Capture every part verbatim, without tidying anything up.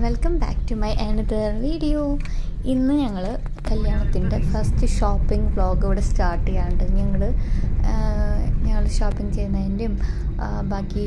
Welcome back to my another video. ഇന്ന് ഞങ്ങൾ കല്യാണത്തിൻ്റെ ഫസ്റ്റ് ഷോപ്പിംഗ് വ്ളോഗ് ഇവിടെ സ്റ്റാർട്ട് ചെയ്യാറുണ്ട്. ഞങ്ങൾ ഞങ്ങൾ ഷോപ്പിംഗ് ചെയ്യുന്നതിൻ്റെയും ബാക്കി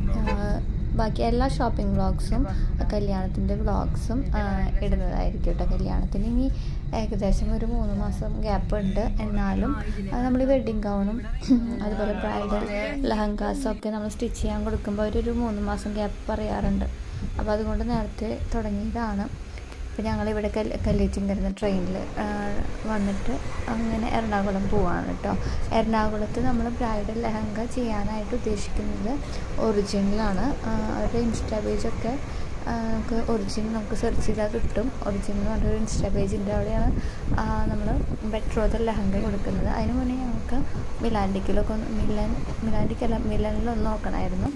ബാക്കി എല്ലാ ഷോപ്പിംഗ് വ്ളോഗ്സും കല്യാണത്തിൻ്റെ വ്ളോഗ്സും ഇടുന്നതായിരിക്കും കേട്ടോ. കല്യാണത്തിന് ഇനി ഏകദേശം ഒരു മൂന്ന് മാസം ഗ്യാപ്പ് ഉണ്ട്. എന്നാലും നമ്മൾ വെഡ്ഡിങ് ഗൗണും അതുപോലെ ബ്രൈഡൽ ലഹങ്കാസൊക്കെ നമ്മൾ സ്റ്റിച്ച് ചെയ്യാൻ കൊടുക്കുമ്പോൾ അവരൊരു മൂന്ന് മാസം ഗ്യാപ്പ് പറയാറുണ്ട്. അപ്പോൾ അതുകൊണ്ട് നേരത്തെ തുടങ്ങിയതാണ്. അപ്പോൾ ഞങ്ങളിവിടെ കല് കല്ലേച്ചിങ്കരുന്ന ട്രെയിനിൽ വന്നിട്ട് അങ്ങനെ എറണാകുളം പോവാണ് കേട്ടോ. എറണാകുളത്ത് നമ്മൾ ബ്രൈഡൽ ലെഹങ്ക ചെയ്യാനായിട്ട് ഉദ്ദേശിക്കുന്നത് ഒറിജിനലാണ്. അവരുടെ ഇൻസ്റ്റാ പേജൊക്കെ നമുക്ക് ഒറിജിനൽ നമുക്ക് സെർച്ച് ചെയ്താൽ കിട്ടും. ഒറിജിനൽ എന്ന് പറഞ്ഞൊരു ഇൻസ്റ്റാ പേജിൻ്റെ അവിടെയാണ് നമ്മൾ ബെട്രോദൽ ലെഹങ്ക കൊടുക്കുന്നത്. അതിന് മുന്നേ ഞങ്ങൾക്ക് മിലാൻഡിക്കിലൊക്കെ ഒന്ന് മിലൻ മിലാൻഡിക്കല്ല മിലനിലൊന്ന് നോക്കണമായിരുന്നു.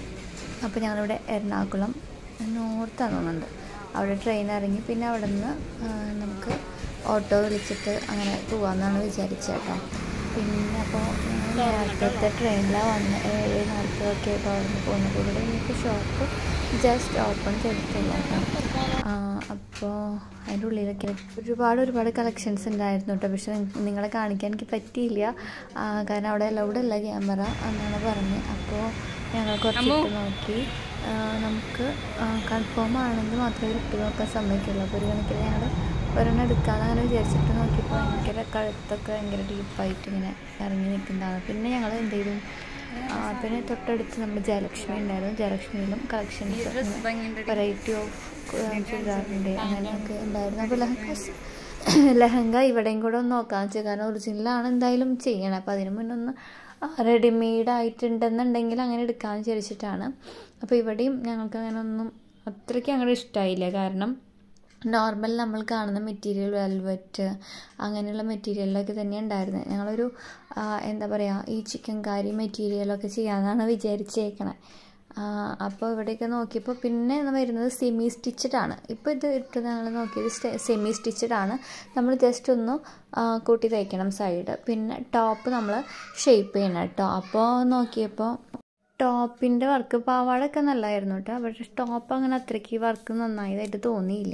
അപ്പോൾ ഞങ്ങളിവിടെ എറണാകുളം നോർത്താണ് തോന്നുന്നുണ്ട്. അവിടെ ട്രെയിൻ ഇറങ്ങി പിന്നെ അവിടെ നിന്ന് നമുക്ക് ഓട്ടോ വിളിച്ചിട്ട് അങ്ങനെ പോകാമെന്നാണ് വിചാരിച്ചത് കേട്ടോ. പിന്നെ അപ്പോൾ നേരത്തെ ട്രെയിനിലാണ് വന്ന് ഏഴ് നാൽപ്പതൊക്കെ ആയിട്ട് അവിടെ നിന്ന് പോകുന്നത്. ഇവിടെ എനിക്ക് ഷോപ്പ് ജസ്റ്റ് ഓപ്പൺ ചെയ്തിട്ടില്ല കേട്ടോ. അപ്പോൾ അതിൻ്റെ ഉള്ളിലൊക്കെ ഒരുപാട് ഒരുപാട് കളക്ഷൻസ് ഉണ്ടായിരുന്നു കേട്ടോ. പക്ഷെ നിങ്ങളെ കാണിക്കാൻ എനിക്ക് പറ്റിയില്ല, കാരണം അവിടെ അലൗഡ് അല്ല ക്യാമറ എന്നാണ് പറഞ്ഞത്. അപ്പോൾ ഞങ്ങൾ കുറച്ചിട്ട് നോക്കി. നമുക്ക് കൺഫേം ആണെങ്കിൽ മാത്രമേ ഇട്ട് നോക്കാൻ സമ്മതിക്കുള്ളൂ. അപ്പോൾ ഒരു കണക്കിൽ ഞങ്ങൾ ഒരെണ്ണം എടുക്കാമെന്ന് അങ്ങനെ വിചാരിച്ചിട്ട് നോക്കിയപ്പോൾ ഭയങ്കര കഴുത്തൊക്കെ ഭയങ്കര ഡീപ്പായിട്ട് ഇങ്ങനെ ഇറങ്ങി നിൽക്കുന്നതാണ്. പിന്നെ ഞങ്ങൾ എന്ത് ചെയ്തു, പിന്നെ തൊട്ടടുത്ത് നമ്മുടെ ജയലക്ഷ്മി ഉണ്ടായിരുന്നു. ജയലക്ഷ്മിയിലും കളക്ഷൻസ് വെറൈറ്റി ഓഫ് ചുരിദാറിൻ്റെ അങ്ങനെയൊക്കെ ഉണ്ടായിരുന്നു. അപ്പോൾ ലഹങ്കാസ് ലഹങ്ക ഇവിടെയും കൂടെ ഒന്ന് നോക്കാമെന്ന് വെച്ചാൽ, കാരണം ഒറിജിനലാണ് എന്തായാലും ചെയ്യണം. അപ്പോൾ അതിന് മുന്നേ ഒന്ന് റെഡിമെയ്ഡ് ആയിട്ടുണ്ടെന്നുണ്ടെങ്കിൽ അങ്ങനെ എടുക്കാമെന്ന് വിചാരിച്ചിട്ടാണ്. അപ്പോൾ ഇവിടെയും ഞങ്ങൾക്ക് അങ്ങനെ ഒന്നും അത്രയ്ക്ക് അങ്ങനെ ഇഷ്ടമായില്ല. കാരണം നോർമൽ നമ്മൾ കാണുന്ന മെറ്റീരിയൽ വെൽവെറ്റ് അങ്ങനെയുള്ള മെറ്റീരിയലൊക്കെ തന്നെ ഉണ്ടായിരുന്നത്. ഞങ്ങളൊരു എന്താ പറയുക ഈ ചിക്കൻ കാരി മെറ്റീരിയലൊക്കെ ചെയ്യാമെന്നാണ് വിചാരിച്ചേക്കണേ. അപ്പോൾ ഇവിടെയൊക്കെ നോക്കിയപ്പോൾ പിന്നെ വരുന്നത് സെമി സ്റ്റിച്ചഡാണ്. ഇപ്പോൾ ഇത് ഇട്ട് ഞങ്ങൾ നോക്കിയത് സെമി സ്റ്റിച്ചഡാണ്. നമ്മൾ ജസ്റ്റ് ഒന്ന് കൂട്ടി തയ്ക്കണം സൈഡ്. പിന്നെ ടോപ്പ് നമ്മൾ ഷേപ്പ് ചെയ്യണം കേട്ടോ. അപ്പോൾ നോക്കിയപ്പോൾ ടോപ്പിൻ്റെ വർക്ക് പാവാടൊക്കെ നല്ലതായിരുന്നു കേട്ടോ. പക്ഷേ ടോപ്പ് അങ്ങനെ അത്രയ്ക്ക് വർക്ക് നന്നായതായിട്ട് തോന്നിയില്ല.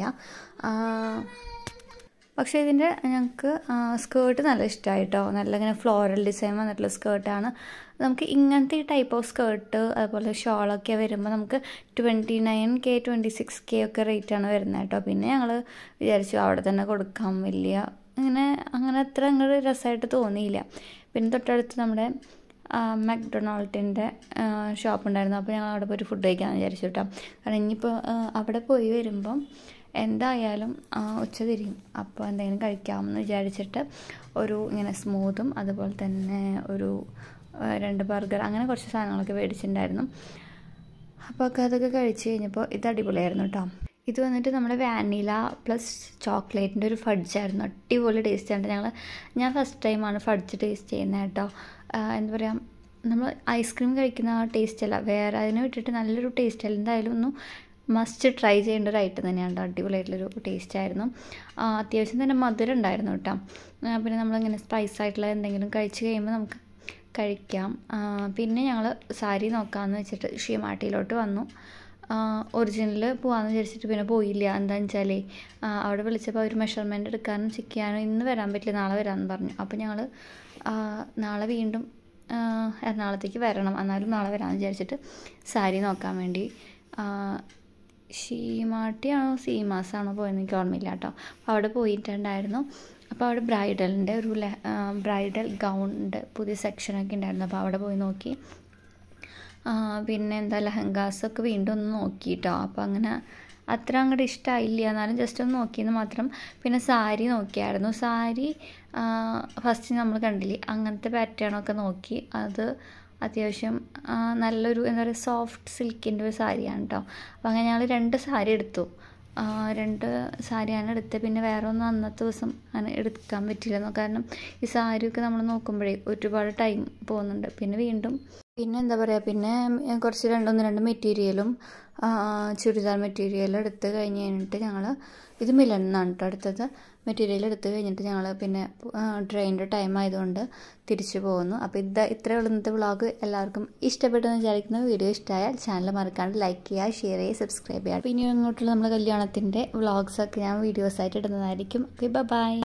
പക്ഷേ ഇതിൻ്റെ ഞങ്ങൾക്ക് സ്കേർട്ട് നല്ല ഇഷ്ടമായി കേട്ടോ. നല്ല ഇങ്ങനെ ഫ്ലോറൽ ഡിസൈൻ വന്നിട്ടുള്ള സ്കേർട്ടാണ്. നമുക്ക് ഇങ്ങനത്തെ ഈ ടൈപ്പ് ഓഫ് സ്കേർട്ട് അതുപോലെ ഷോളൊക്കെ വരുമ്പോൾ നമുക്ക് twenty nine K twenty six K ഒക്കെ റേറ്റാണ് വരുന്നത് കേട്ടോ. പിന്നെ ഞങ്ങൾ വിചാരിച്ചു അവിടെ തന്നെ കൊടുക്കാം, വലിയ അങ്ങനെ അങ്ങനെ അത്ര അങ്ങോട്ട് രസമായിട്ട് തോന്നിയില്ല. പിന്നെ തൊട്ടടുത്ത് നമ്മുടെ മക്ഡൊണാൾഡിൻ്റെ ഷോപ്പ് ഉണ്ടായിരുന്നു. അപ്പോൾ ഞങ്ങൾ അവിടെ പോയിട്ട് ഫുഡ് കഴിക്കാമെന്ന് വിചാരിച്ചു കേട്ടോ. കാരണം ഇനിയിപ്പോൾ അവിടെ പോയി വരുമ്പം എന്തായാലും ഉച്ച തിരിയും. അപ്പോൾ എന്തെങ്കിലും കഴിക്കാമെന്ന് വിചാരിച്ചിട്ട് ഒരു ഇങ്ങനെ സ്മൂത്തും അതുപോലെ തന്നെ ഒരു രണ്ട് ബർഗർ അങ്ങനെ കുറച്ച് സാധനങ്ങളൊക്കെ മേടിച്ചിട്ടുണ്ടായിരുന്നു. അപ്പോൾ ഒക്കെ അതൊക്കെ കഴിച്ച് കഴിഞ്ഞപ്പോൾ ഇത് അടിപൊളിയായിരുന്നു കേട്ടോ. ഇത് വന്നിട്ട് നമ്മുടെ വാനില പ്ലസ് ചോക്ലേറ്റിൻ്റെ ഒരു ഫഡ്ജായിരുന്നു. അടിപൊളി ടേസ്റ്റ് ആണ്. ഞങ്ങൾ ഞാൻ ഫസ്റ്റ് ടൈമാണ് ഫഡ്ജ് ടേസ്റ്റ് ചെയ്യുന്നത് കേട്ടോ. എന്താ പറയുക, നമ്മൾ ഐസ്ക്രീം കഴിക്കുന്ന ആ ടേസ്റ്റ് അല്ല, വേറെ അതിനെ വിട്ടിട്ട് നല്ലൊരു ടേസ്റ്റ് അല്ല. എന്തായാലും ഒന്ന് മസ്റ്റ് ട്രൈ ചെയ്യേണ്ട ഒരു ഐറ്റം തന്നെയാണ്. അടിപൊളിയായിട്ടുള്ളൊരു ടേസ്റ്റ് ആയിരുന്നു. അത്യാവശ്യം തന്നെ മധുരം ഉണ്ടായിരുന്നു കേട്ടോ. പിന്നെ നമ്മളിങ്ങനെ സ്പൈസ് ആയിട്ടുള്ള എന്തെങ്കിലും കഴിച്ച് കഴിയുമ്പോൾ നമുക്ക് കഴിക്കാം. പിന്നെ ഞങ്ങൾ സാരി നോക്കാമെന്ന് വെച്ചിട്ട് ഷിമാട്ടിയിലോട്ട് വന്നു. ഒറിജിനൽ പോകാമെന്ന് വിചാരിച്ചിട്ട് പിന്നെ പോയില്ല. എന്താണെന്ന് വെച്ചാൽ അവിടെ വിളിച്ചപ്പോൾ അവർ മെഷർമെൻറ്റ് എടുക്കാനും ചെക്ക് ചെയ്യാനും ഇന്ന് വരാൻ പറ്റില്ല, നാളെ വരാമെന്ന് പറഞ്ഞു. അപ്പോൾ ഞങ്ങൾ നാളെ വീണ്ടും എറണാകുളത്തേക്ക് വരണം, എന്നാലും നാളെ വരാമെന്ന് വിചാരിച്ചിട്ട് സാരി നോക്കാൻ വേണ്ടി ഷീമാട്ടിയാണോ സീമാസാണോ പോയെന്ന് എനിക്ക് ഓർമ്മയില്ല കേട്ടോ. അപ്പോൾ അവിടെ പോയിട്ടുണ്ടായിരുന്നു. അപ്പോൾ അവിടെ ബ്രൈഡലിൻ്റെ ഒരു ബ്രൈഡൽ ഗൗണിൻ്റെ പുതിയ സെക്ഷനൊക്കെ ഉണ്ടായിരുന്നു. അപ്പോൾ അവിടെ പോയി നോക്കി. പിന്നെ എന്താ ലഹങ്കാസൊക്കെ വീണ്ടും ഒന്ന് നോക്കി കേട്ടോ. അപ്പോൾ അങ്ങനെ അത്ര അങ്ങോട്ട് ഇഷ്ടമായില്ല, എന്നാലും ജസ്റ്റ് ഒന്ന് നോക്കിയെന്ന് മാത്രം. പിന്നെ സാരി നോക്കിയായിരുന്നു. സാരി ഫസ്റ്റ് നമ്മൾ കണ്ടില്ലേ അങ്ങനത്തെ പാറ്റേണൊക്കെ നോക്കി. അത് അത്യാവശ്യം നല്ലൊരു എന്താ പറയുക സോഫ്റ്റ് സിൽക്കിൻ്റെ ഒരു സാരിയാണ് കേട്ടോ. അപ്പോൾ അങ്ങനെ ഞങ്ങൾ രണ്ട് സാരി എടുത്തു. രണ്ട് സാരിയാണ് എടുത്തത്. പിന്നെ വേറെ ഒന്നും അന്നത്തെ ദിവസം അങ്ങനെ എടുക്കാൻ പറ്റില്ലെന്നോ, കാരണം ഈ സാരിയൊക്കെ നമ്മൾ നോക്കുമ്പോഴേ ഒരുപാട് ടൈം പോകുന്നുണ്ട്. പിന്നെ വീണ്ടും പിന്നെ എന്താ പറയുക പിന്നെ കുറച്ച് രണ്ടൊന്ന് രണ്ട് മെറ്റീരിയലും ചുരിദാർ മെറ്റീരിയലും എടുത്ത് കഴിഞ്ഞ് കഴിഞ്ഞിട്ട് ഞങ്ങൾ ഇത് മിലൻ എന്നാണ് കേട്ടോ എടുത്തത്. മെറ്റീരിയൽ എടുത്ത് കഴിഞ്ഞിട്ട് ഞങ്ങൾ പിന്നെ ട്രെയിനിൻ്റെ ടൈം ആയതുകൊണ്ട് തിരിച്ചു പോകുന്നു. അപ്പോൾ ഇത് ഇത്രയേ ഉള്ളൂ ഇന്നത്തെ വ്ളോഗ്. എല്ലാവർക്കും ഇഷ്ടപ്പെട്ടെന്ന് വിചാരിക്കുന്നു. വീഡിയോ ഇഷ്ടമായാൽ ചാനൽ മറക്കാണ്ട് ലൈക്ക് ചെയ്യുക, ഷെയർ ചെയ്യുക, സബ്സ്ക്രൈബ് ചെയ്യുക. പിന്നെ ഇങ്ങോട്ടുള്ള നമ്മുടെ കല്യാണത്തിൻ്റെ വ്ളോഗ്സൊക്കെ ഞാൻ വീഡിയോസായിട്ട് ഇടുന്നതായിരിക്കും. Okay, by.